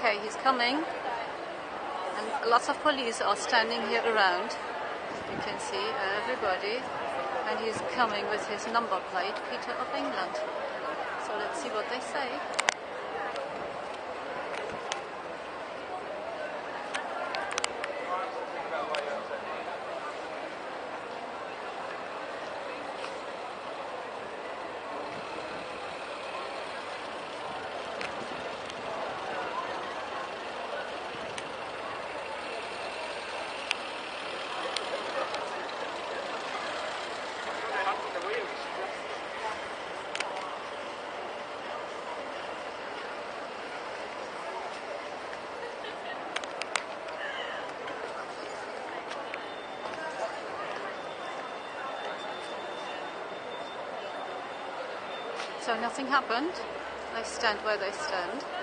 Okay, he's coming, and lots of police are standing here around. You can see everybody, and he's coming with his number plate, Peter of England. So let's see what they say. So nothing happened. They stand where they stand.